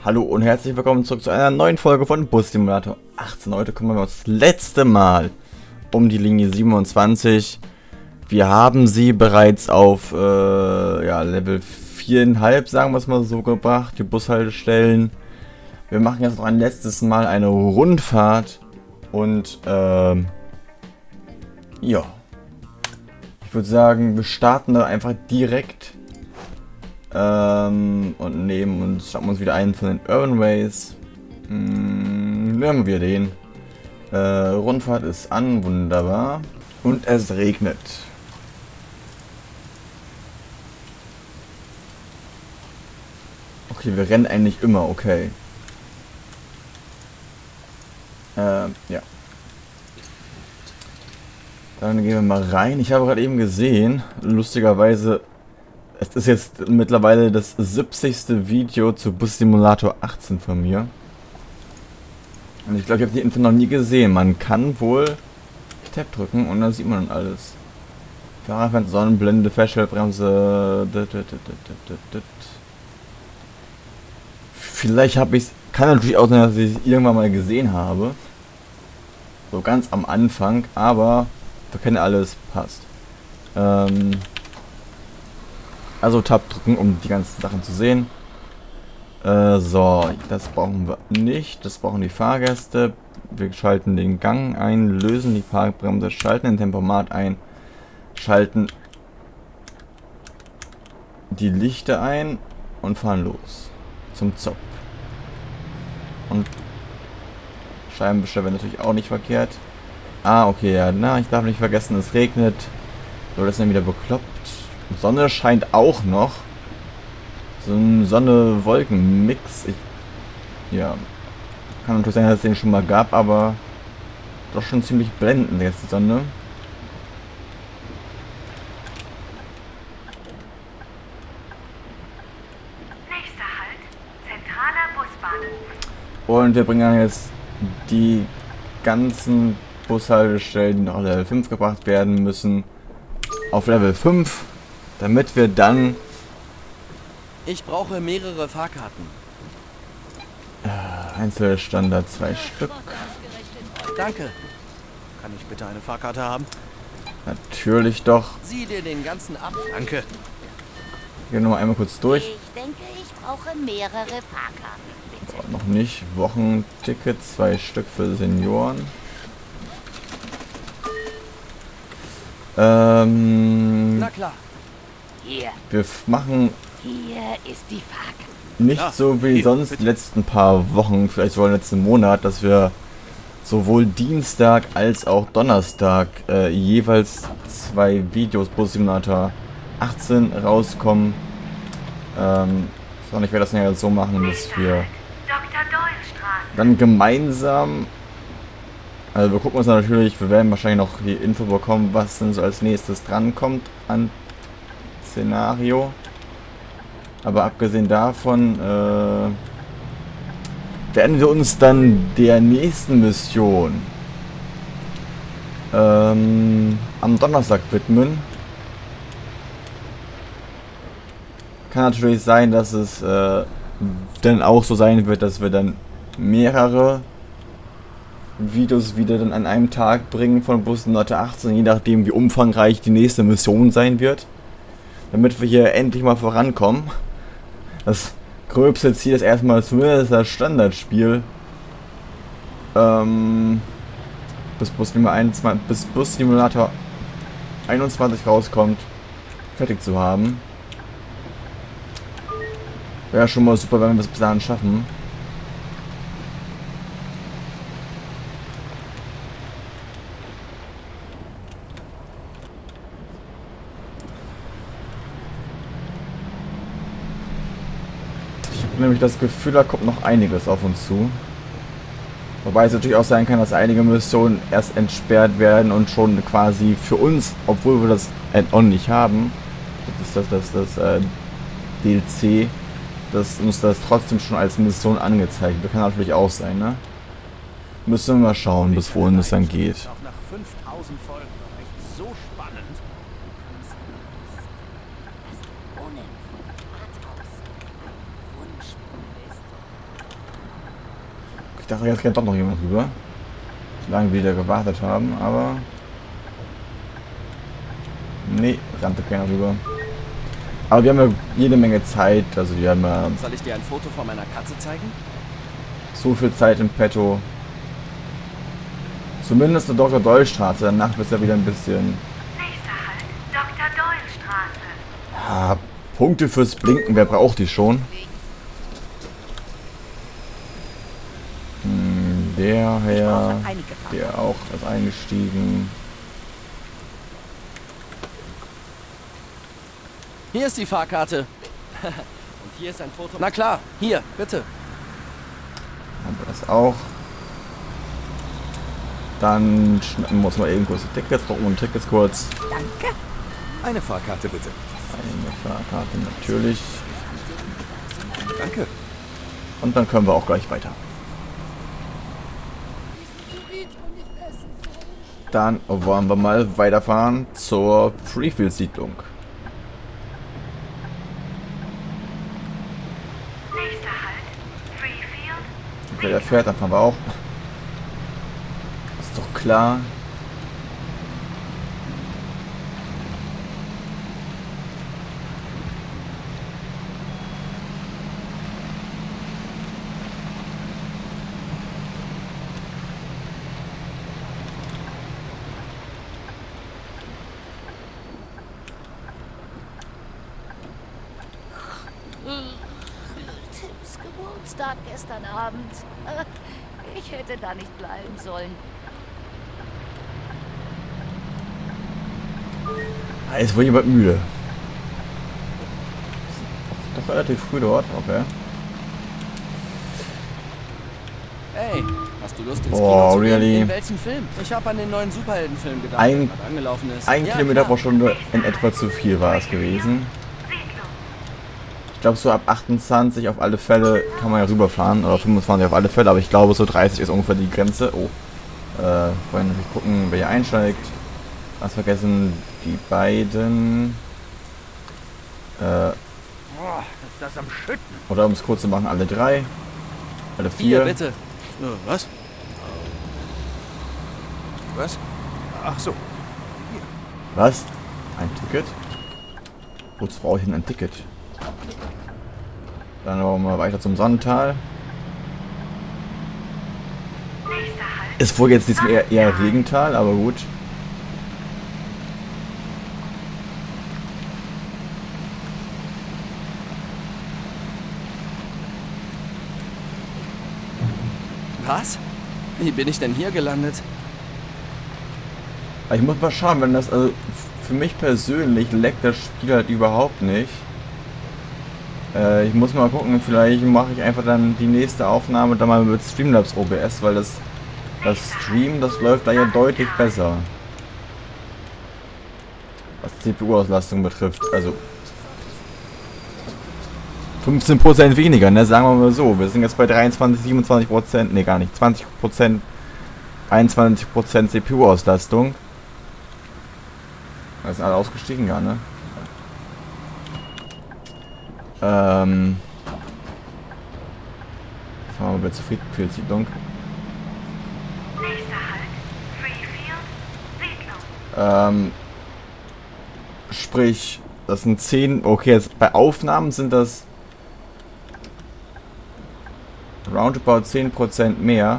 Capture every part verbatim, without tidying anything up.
Hallo und herzlich willkommen zurück zu einer neuen Folge von Bus Simulator achtzehn. Heute kümmern wir uns das letzte Mal um die Linie siebenundzwanzig. Wir haben sie bereits auf äh, ja, Level vier Komma fünf, sagen wir es mal so, gebracht, die Bushaltestellen. Wir machen jetzt noch ein letztes Mal eine Rundfahrt und ähm, ja, ich würde sagen, wir starten da einfach direkt. Ähm, und nehmen uns, schauen wir uns wieder einen von den Urban Ways. Hm, nehmen wir den. Äh, Rundfahrt ist an, wunderbar. Und es regnet. Okay, wir rennen eigentlich immer, okay. Ähm, ja. Dann gehen wir mal rein. Ich habe gerade eben gesehen, lustigerweise, es ist jetzt mittlerweile das siebzigste Video zu Bus Simulator achtzehn von mir. Und ich glaube, ich habe die Info noch nie gesehen. Man kann wohl Tab drücken und dann sieht man alles. Fahrerfenster, Sonnenblende, Feststellbremse. Vielleicht habe ich es. Kann natürlich auch sein, dass ich es irgendwann mal gesehen habe. So ganz am Anfang, aber wir kennen alles, passt. Ähm. Also Tab drücken, um die ganzen Sachen zu sehen. Äh, so, das brauchen wir nicht. Das brauchen die Fahrgäste. Wir schalten den Gang ein, lösen die Parkbremse, schalten den Tempomat ein, schalten die Lichter ein und fahren los. Zum Zopf. Und Scheibenwischer wäre natürlich auch nicht verkehrt. Ah, okay, ja, na, ich darf nicht vergessen, es regnet. So, das ist dann wieder bekloppt. Sonne scheint auch noch. So ein Sonne-Wolken-Mix. Ja. Kann natürlich sein, dass es den schon mal gab, aber doch schon ziemlich blendend jetzt die Sonne. Nächster Halt, zentraler Busbahnhof. Und wir bringen dann jetzt die ganzen Bushaltestellen, die noch auf Level fünf gebracht werden müssen, auf Level fünf. Damit wir dann... Ich brauche mehrere Fahrkarten. Äh, Einzelstandard zwei Stück. Danke. Kann ich bitte eine Fahrkarte haben? Natürlich doch. Sieh dir den ganzen ab. Danke. Gehen wir noch einmal kurz durch. Ich denke, ich brauche mehrere Fahrkarten, bitte. Oh, noch nicht. Wochenticket, zwei Stück für Senioren. Ähm... Na klar. Hier, Wir machen hier ist die Fahrkarte. nicht Ja, so wie hier, sonst bitte. die letzten paar Wochen, vielleicht sogar den letzten Monat, dass wir sowohl Dienstag als auch Donnerstag äh, jeweils zwei Videos Bus Simulator achtzehn rauskommen. Ähm, sondern ich werde das ja so machen, dass wir Doktor Doyle-Straße. dann gemeinsam, also wir gucken uns natürlich, wir werden wahrscheinlich noch die Info bekommen, was denn so als nächstes drankommt an Szenario. Aber abgesehen davon äh, werden wir uns dann der nächsten Mission ähm, am Donnerstag widmen. Kann natürlich sein, dass es äh, dann auch so sein wird, dass wir dann mehrere Videos wieder dann an einem Tag bringen von Bus Simulator achtzehn, je nachdem wie umfangreich die nächste Mission sein wird. Damit wir hier endlich mal vorankommen. Das gröbste Ziel ist erstmal zumindest das Standardspiel. Ähm, bis Bus einundzwanzig, bis Bus Simulator einundzwanzig rauskommt, fertig zu haben. Wäre schon mal super, wenn wir es bis dahin schaffen. Nämlich das Gefühl, da kommt noch einiges auf uns zu. Wobei es natürlich auch sein kann, dass einige Missionen erst entsperrt werden und schon quasi für uns, obwohl wir das Add-on nicht haben, das ist das, das, das äh, D L C, dass uns das trotzdem schon als Mission angezeigt wird. Kann natürlich auch sein, ne? Müssen wir mal schauen, bis wohin es dann geht. Auch nach fünftausend Folgen noch echt so spannend. Ohne von Art aus Wunschbrunnen ist. Ich dachte, jetzt kennt doch noch jemand rüber. Solange wir wieder gewartet haben, aber... Nee, rannte keiner rüber. Aber wir haben ja jede Menge Zeit, also wir haben ja... Soll ich dir ein Foto von meiner Katze zeigen? So viel Zeit im Petto. Zumindest eine Doktor Doyle Straße, danach wird es ja wieder ein bisschen... Nächster Halt, Doktor Doyle Straße. Ah, Punkte fürs Blinken, wer braucht die schon? Hm, der Herr, der auch ist eingestiegen. Hier ist die Fahrkarte. Und hier ist ein Foto. Na klar, hier, bitte. Haben wir das auch. Dann schnappen wir uns mal eben kurz die Tickets, brauchen wir Tickets kurz. Danke. Eine Fahrkarte bitte. Eine Fahrkarte natürlich. Danke. Und dann können wir auch gleich weiter. Dann wollen wir mal weiterfahren zur Freefield-Siedlung. Nächster Halt, Freefield. Wer der fährt, dann fahren wir auch. Ist doch klar. Tims Geburtstag gestern Abend. Ich hätte da nicht bleiben sollen. Ah, ist wohl jemand müde. Ist doch relativ früh dort, okay. Hey, hast du Lust ins Oh, Kino zu gehen? really? In welchen Film? Ich habe an den neuen Superheldenfilm gedacht, Ein- der gerade angelaufen ist. Ein Ja, Kilometer klar. pro Stunde in etwa zu viel war es gewesen. Ich glaube so ab achtundzwanzig auf alle Fälle kann man ja rüberfahren, oder fünfundzwanzig auf alle Fälle, aber ich glaube so dreißig ist ungefähr die Grenze. Oh, äh, vorhin natürlich gucken, wer hier einsteigt. Was vergessen, die beiden. Äh, Boah, ist das am Schütten. oder um es kurz zu machen, alle drei. Alle Hier, vier. bitte. Äh, was? Was? Ach so. Was? Ein Ticket? Wozu brauche ich denn ein Ticket? Dann wollen wir weiter zum Sonnental. Ist wohl jetzt diesmal eher, eher Regental, aber gut. Was? Wie bin ich denn hier gelandet? Aber ich muss mal schauen, wenn das, also für mich persönlich leckt das Spiel halt überhaupt nicht. Äh, ich muss mal gucken, vielleicht mache ich einfach dann die nächste Aufnahme dann mal mit Streamlabs O B S, weil das, das Stream, das läuft da ja deutlich besser. Was C P U-Auslastung betrifft, also fünfzehn Prozent weniger, ne, sagen wir mal so. Wir sind jetzt bei dreiundzwanzig, siebenundzwanzig Prozent, ne gar nicht, zwanzig Prozent, einundzwanzig Prozent C P U-Auslastung. Da sind alle ausgestiegen, ja, ne? Ähm. Fahren wir wieder zur Freefield-Siedlung. Nächster Halt, Freefield, Siedlung. Ähm. Sprich, das sind zehn. Okay, jetzt bei Aufnahmen sind das roundabout zehn Prozent mehr.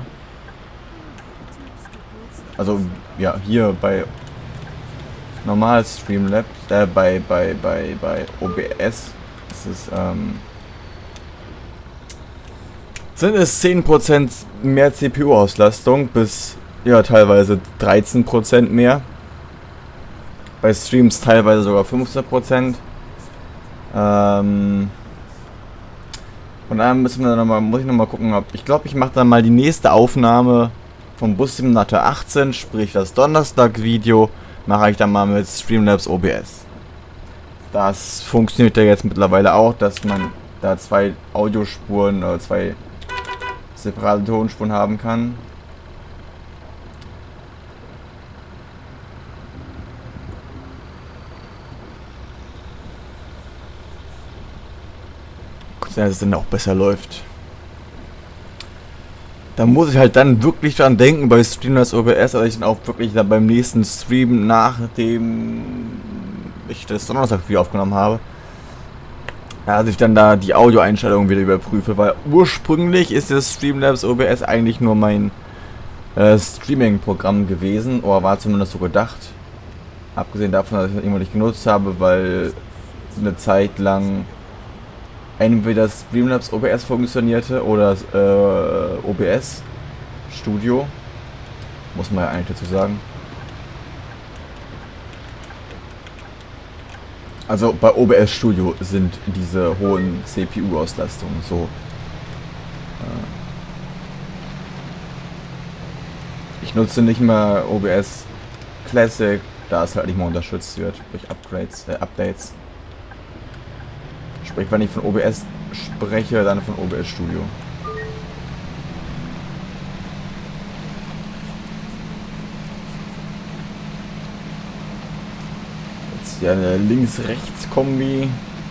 Also, ja, hier bei normal Streamlabs, äh, bei, bei, bei, bei O B S ist es, ähm, sind es zehn Prozent mehr C P U-Auslastung bis, ja, teilweise dreizehn Prozent mehr. Bei Streams teilweise sogar fünfzehn Prozent. Ähm, von daher müssen wir noch mal, muss ich noch mal gucken, ob, ich glaube, ich mache dann mal die nächste Aufnahme vom Bus Simulator achtzehn, sprich das Donnerstag-Video, mache ich dann mal mit Streamlabs O B S. Das funktioniert ja jetzt mittlerweile auch, dass man da zwei Audiospuren oder zwei separate Tonspuren haben kann. Dass es dann auch besser läuft. Da muss ich halt dann wirklich dran denken bei Streamlabs O B S, dass ich dann auch wirklich dann beim nächsten Stream, nachdem ich das Donnerstag-Video aufgenommen habe, ja, dass ich dann da die Audioeinstellungen wieder überprüfe, weil ursprünglich ist das Streamlabs O B S eigentlich nur mein äh, Streaming-Programm gewesen, oder war zumindest so gedacht. Abgesehen davon, dass ich das immer nicht genutzt habe, weil eine Zeit lang entweder Streamlabs O B S funktionierte oder äh, O B S Studio. Muss man ja eigentlich dazu sagen. Also bei O B S Studio sind diese hohen C P U-Auslastungen so. Äh ich nutze nicht mehr O B S Classic, da es halt nicht mehr unterstützt wird durch Upgrades, äh, Updates. Sprich, wenn ich von O B S spreche, dann von O B S Studio. Jetzt hier eine Links-Rechts-Kombi.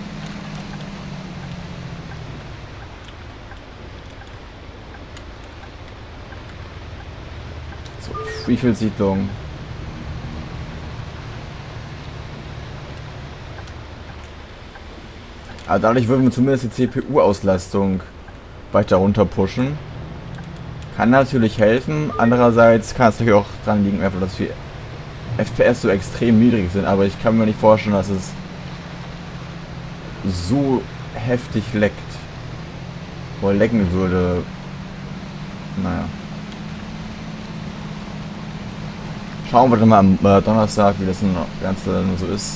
So, Freefield-Siedlung. Aber dadurch würden wir zumindest die C P U-Auslastung weiter runter pushen. Kann natürlich helfen. Andererseits kann es natürlich auch dran liegen, einfach, dass die F P S so extrem niedrig sind. Aber ich kann mir nicht vorstellen, dass es so heftig leckt. Oder lecken würde. Naja. Schauen wir dann mal am äh, Donnerstag, wie das Ganze dann so ist.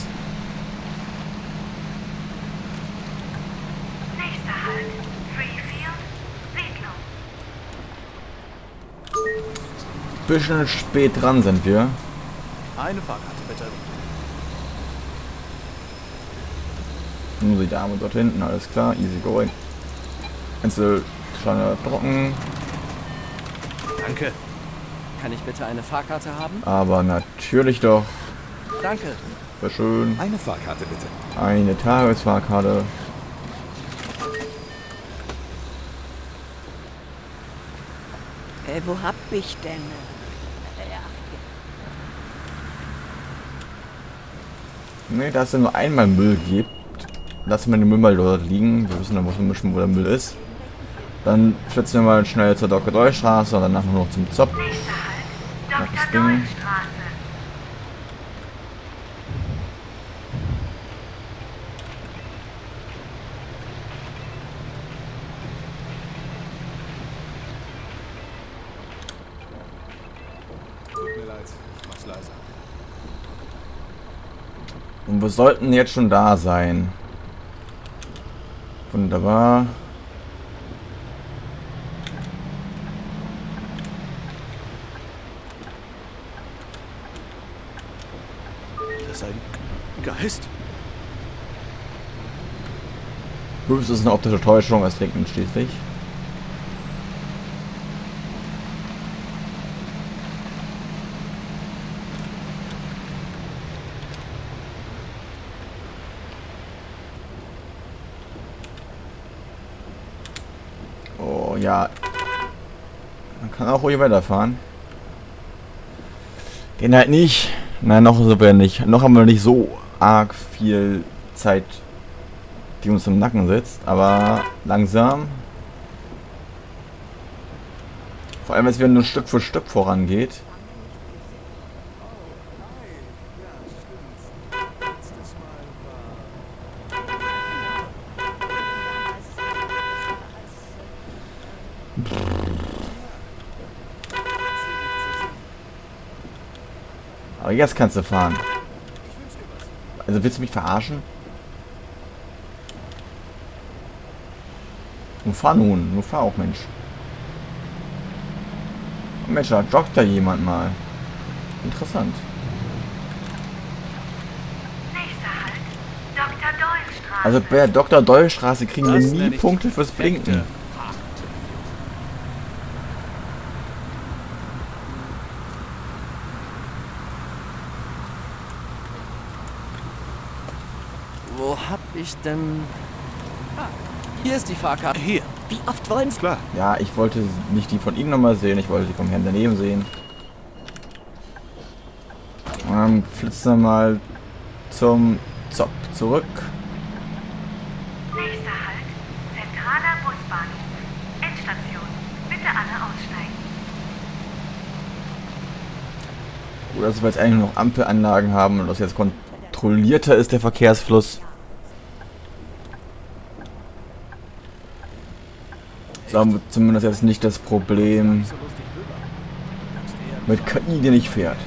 Bisschen spät dran sind wir. Eine Fahrkarte, bitte. Nur die Dame dort hinten, alles klar, easy going. Einzel kleine Brocken. Danke. Kann ich bitte eine Fahrkarte haben? Aber natürlich doch. Danke. Sehr schön. Eine Fahrkarte, bitte. Eine Tagesfahrkarte. Äh, wo hab ich denn? Ne, da es ja nur einmal Müll gibt, lassen wir den Müll mal dort liegen. Wir wissen dann, wo mischen, wo der Müll ist. Dann flitzen wir mal schnell zur Doktor-Doll-Straße und danach nur noch zum Zopf. Das Ding. Tut mir leid, ich mach's leiser. Und wir sollten jetzt schon da sein. Wunderbar. Das ist ein Geist. Übrigens ist eine optische Täuschung, es regnet schließlich. Oh ja. Man kann auch ruhig weiterfahren. Den halt nicht. Nein, noch sind wir nicht. Noch haben wir nicht so arg viel Zeit, die uns im Nacken sitzt. Aber langsam. Vor allem, wenn es wieder nur Stück für Stück vorangeht. Aber jetzt kannst du fahren. Also willst du mich verarschen? Nun fahr nun. Nun fahr auch, Mensch. Oh, Mensch, da joggt da jemand mal. Interessant. Also bei der Doktor Doll Straße kriegen wir nie Punkte fürs Blinken. Wo hab ich denn... Ah, hier ist die Fahrkarte. Hier. Wie oft wollen Sie... Klar. Ja, ich wollte nicht die von ihm nochmal sehen, ich wollte die vom Herrn daneben sehen. Dann flitzen wir mal zum Zop zurück. Nächster Halt, zentraler Busbahnhof. Endstation. Bitte alle aussteigen. Gut, dass wir jetzt eigentlich nur noch Ampelanlagen haben und dass jetzt kontrollierter ist der Verkehrsfluss. So haben wir zumindest jetzt nicht das Problem mit K I, die nicht fährt.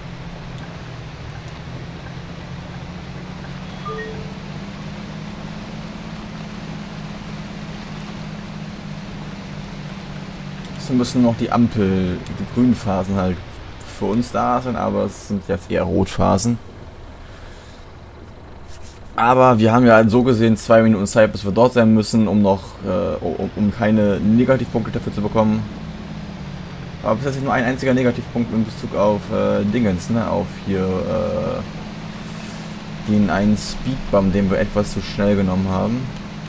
So müssen noch die Ampel, die grünen Phasen halt für uns da sind, aber es sind jetzt eher Rotphasen. Aber wir haben ja so gesehen zwei Minuten Zeit, bis wir dort sein müssen, um noch, äh, um, um keine Negativpunkte dafür zu bekommen. Aber bis jetzt nur ein einziger Negativpunkt in Bezug auf äh, Dingens, ne, auf hier äh, den einen Speedbump, den wir etwas zu schnell genommen haben.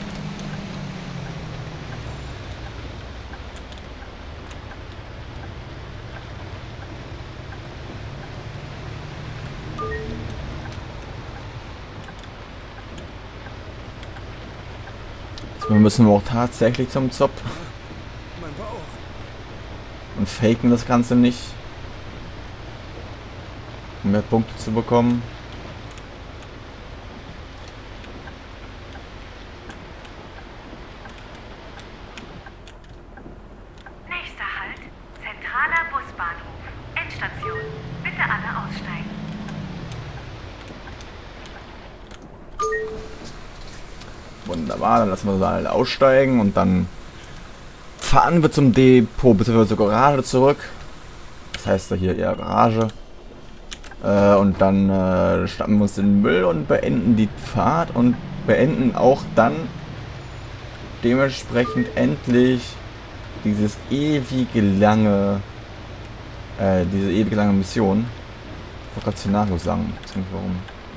Wir müssen auch tatsächlich zum Zop Mein Bauch. und faken das Ganze nicht, um mehr Punkte zu bekommen. Nächster Halt, zentraler Busbahnhof. Endstation. Bitte alle aussteigen. Wunderbar, dann lassen wir sie alle aussteigen und dann fahren wir zum Depot bzw. zur Garage zurück. Das heißt da hier eher Garage. Äh, und dann äh, schnappen wir uns den Müll und beenden die Fahrt und beenden auch dann dementsprechend endlich dieses ewige lange, äh, diese ewig lange Mission. Ich wollte gerade Szenario sagen, ich weiß nicht warum.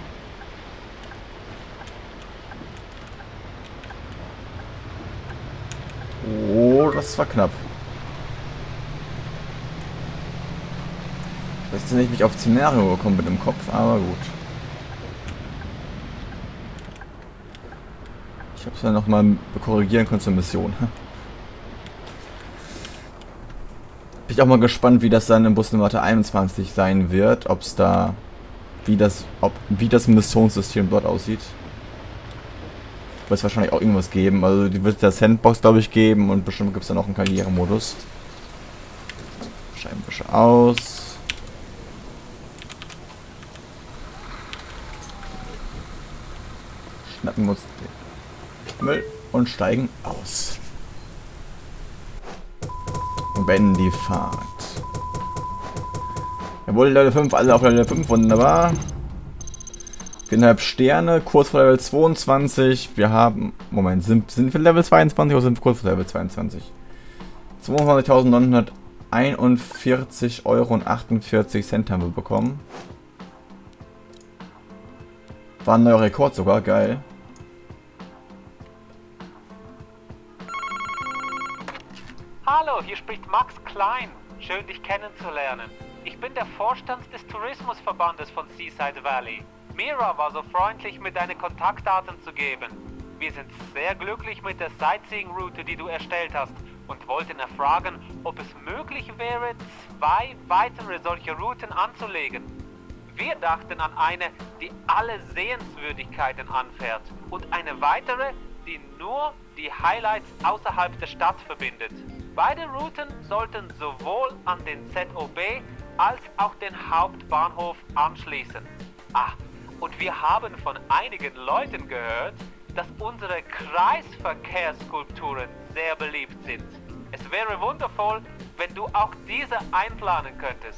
Oh, das war knapp. Ich weiß jetzt nicht, wie ich auf Szenario gekommen bin im Kopf, aber gut. Ich habe es ja nochmal korrigieren können zur Mission. Bin ich auch mal gespannt, wie das dann im Busnummer einundzwanzig sein wird, ob es da, wie das, ob, wie das Missionssystem dort aussieht. Wird es wahrscheinlich auch irgendwas geben. Also die wird der Sandbox, glaube ich, geben und bestimmt gibt es dann auch einen Karrieremodus. Scheibenwischer aus. Schnappen wir uns den Müll und steigen aus. Und beenden die Fahrt. Jawohl, Level fünf, alle auf Level fünf, wunderbar. Viereinhalb Sterne, kurz vor Level zweiundzwanzig. Wir haben, Moment, sind, sind wir Level zweiundzwanzig oder sind wir kurz vor Level zweiundzwanzig? zweiundzwanzigtausendneunhunderteinundvierzig Euro und achtundvierzig Cent haben wir bekommen. War ein neuer Rekord sogar, geil. Hallo, hier spricht Max Klein. Schön, dich kennenzulernen. Ich bin der Vorstand des Tourismusverbandes von Seaside Valley. Mira war so freundlich, mir deine Kontaktdaten zu geben. Wir sind sehr glücklich mit der Sightseeing-Route, die du erstellt hast und wollten erfragen, ob es möglich wäre, zwei weitere solche Routen anzulegen. Wir dachten an eine, die alle Sehenswürdigkeiten anfährt und eine weitere, die nur die Highlights außerhalb der Stadt verbindet. Beide Routen sollten sowohl an den Z O B als auch den Hauptbahnhof anschließen. Ah, und wir haben von einigen Leuten gehört, dass unsere Kreisverkehrsskulpturen sehr beliebt sind. Es wäre wundervoll, wenn du auch diese einplanen könntest.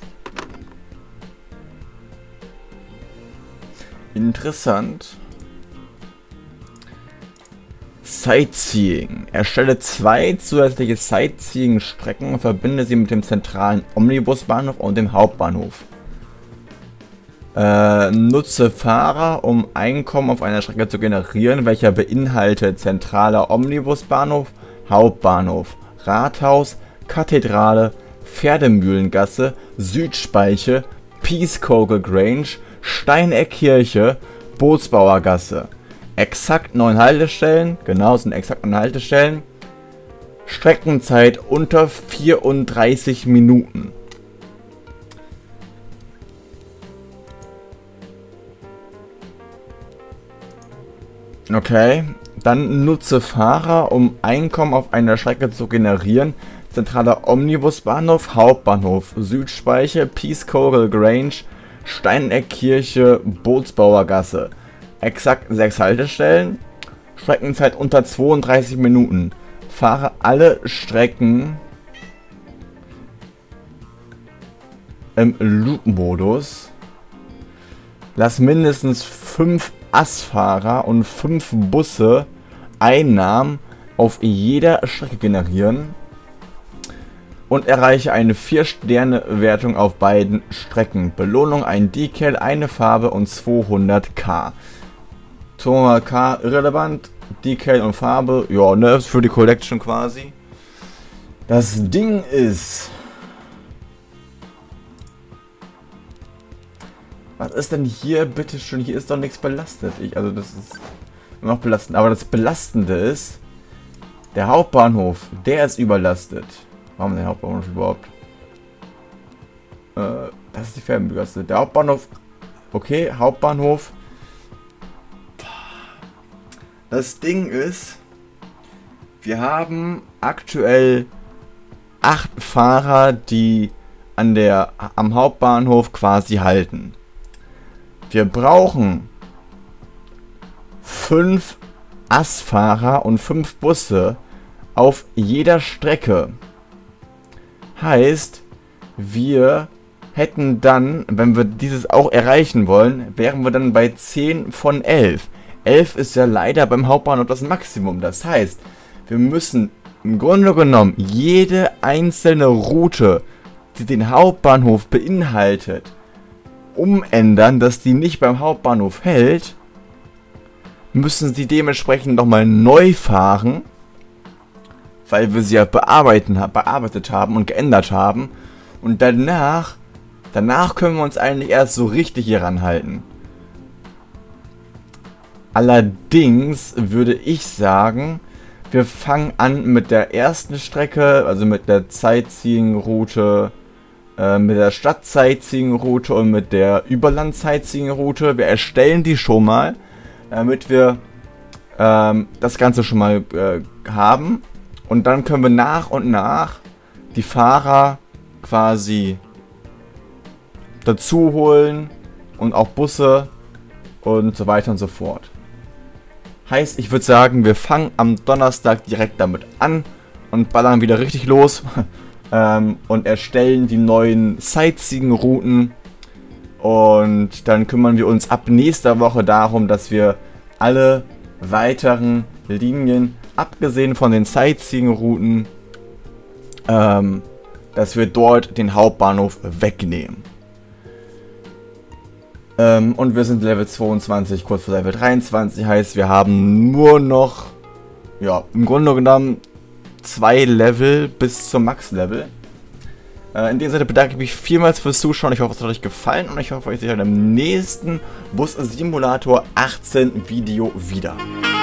Interessant. Sightseeing. Erstelle zwei zusätzliche Sightseeing-Strecken und verbinde sie mit dem zentralen Omnibusbahnhof und dem Hauptbahnhof. Äh, nutze Fahrer, um Einkommen auf einer Strecke zu generieren, welcher beinhaltet zentraler Omnibusbahnhof, Hauptbahnhof, Rathaus, Kathedrale, Pferdemühlengasse, Südspeiche, Peacecogle Grange, Steineckkirche, Bootsbauergasse. Exakt neun Haltestellen, genau, sind exakt neun Haltestellen. Streckenzeit unter vierunddreißig Minuten. Okay, dann nutze Fahrer, um Einkommen auf einer Strecke zu generieren. Zentraler Omnibusbahnhof, Hauptbahnhof, Südspeiche, Peacecogle Grange, Steineckkirche, Bootsbauergasse. Exakt sechs Haltestellen. Streckenzeit unter zweiunddreißig Minuten. Fahre alle Strecken im Loop-Modus. Lass mindestens fünf Assfahrer und fünf Busse Einnahmen auf jeder Strecke generieren. Und erreiche eine vier Sterne Wertung auf beiden Strecken. Belohnung ein Decal, eine Farbe und zweihunderttausend. zweihunderttausend irrelevant. Decal und Farbe, ja, ne, für die Collection quasi. Das Ding ist... Was ist denn hier, bitteschön? Hier ist doch nichts belastet. Ich, also das ist immer noch belastend. Aber das Belastende ist, der Hauptbahnhof, der ist überlastet. Warum der Hauptbahnhof überhaupt? Äh, das ist die Fernbügasse. Der Hauptbahnhof, okay, Hauptbahnhof. Das Ding ist, wir haben aktuell acht Fahrer, die an der, am Hauptbahnhof quasi halten. Wir brauchen fünf Assfahrer und fünf Busse auf jeder Strecke. Heißt, wir hätten dann, wenn wir dieses auch erreichen wollen, wären wir dann bei zehn von elf. elf ist ja leider beim Hauptbahnhof das Maximum. Das heißt, wir müssen im Grunde genommen jede einzelne Route, die den Hauptbahnhof beinhaltet, umändern, dass die nicht beim Hauptbahnhof hält. Müssen sie dementsprechend nochmal neu fahren, weil wir sie ja bearbeiten, bearbeitet haben und geändert haben. Und danach, danach können wir uns eigentlich erst so richtig hier ranhalten. Allerdings würde ich sagen, wir fangen an mit der ersten Strecke, also mit der Sightseeing-Route, äh, mit der Stadt-Sightseeing-Route und mit der Überland-Sightseeing-Route. Wir erstellen die schon mal, damit wir ähm, das Ganze schon mal äh, haben. Und dann können wir nach und nach die Fahrer quasi dazu holen und auch Busse und so weiter und so fort. Heißt, ich würde sagen, wir fangen am Donnerstag direkt damit an und ballern wieder richtig los ähm, und erstellen die neuen Sightseeing-Routen. Und dann kümmern wir uns ab nächster Woche darum, dass wir alle weiteren Linien, abgesehen von den Sightseeing-Routen, ähm, dass wir dort den Hauptbahnhof wegnehmen. Ähm, und wir sind Level zweiundzwanzig, kurz vor Level dreiundzwanzig, heißt wir haben nur noch, ja, im Grunde genommen zwei Level bis zum Max-Level. Äh, in dem Sinne bedanke ich mich vielmals fürs Zuschauen, ich hoffe es hat euch gefallen und ich hoffe euch seht im nächsten Bus Simulator achtzehn Video wieder.